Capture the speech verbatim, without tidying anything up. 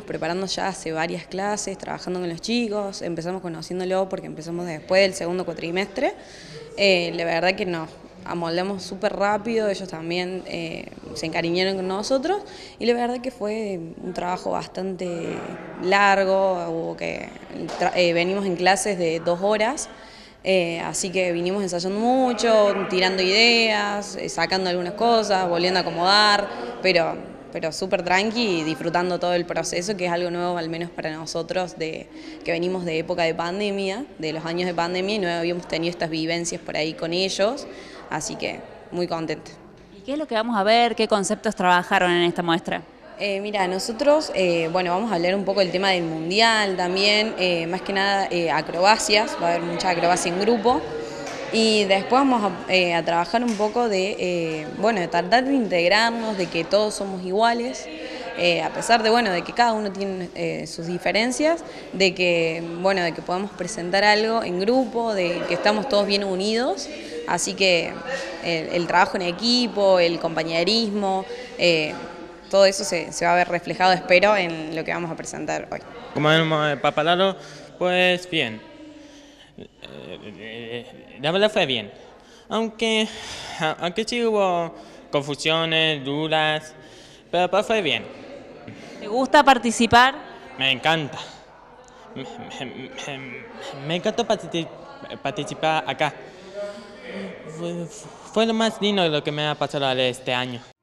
preparando ya hace varias clases, trabajando con los chicos, empezamos conociéndolo porque empezamos después del segundo cuatrimestre. Eh, la verdad que nos amoldamos súper rápido, ellos también eh, se encariñaron con nosotros y la verdad que fue un trabajo bastante largo, hubo que, eh, venimos en clases de dos horas. Eh, así que vinimos ensayando mucho, tirando ideas, eh, sacando algunas cosas, volviendo a acomodar, pero, pero súper tranqui y disfrutando todo el proceso, que es algo nuevo al menos para nosotros, de, que venimos de época de pandemia, de los años de pandemia, y no habíamos tenido estas vivencias por ahí con ellos, así que muy contenta. ¿Y qué es lo que vamos a ver? ¿Qué conceptos trabajaron en esta muestra? Eh, mira, nosotros, eh, bueno, vamos a hablar un poco del tema del mundial también, eh, más que nada eh, acrobacias, va a haber mucha acrobacia en grupo. Y después vamos a, eh, a trabajar un poco de, eh, bueno, de tratar de integrarnos, de que todos somos iguales, eh, a pesar de, bueno, de que cada uno tiene eh, sus diferencias, de que, bueno, de que podamos presentar algo en grupo, de que estamos todos bien unidos. Así que el, el trabajo en equipo, el compañerismo, eh, todo eso se, se va a ver reflejado, espero, en lo que vamos a presentar hoy. Como hemos preparado, pues bien. La verdad fue bien. Aunque, aunque sí hubo confusiones, dudas, pero pues fue bien. ¿Te gusta participar? Me encanta. Me, me, me, me encantó particip- participar acá. Fue, fue lo más lindo de lo que me ha pasado este año.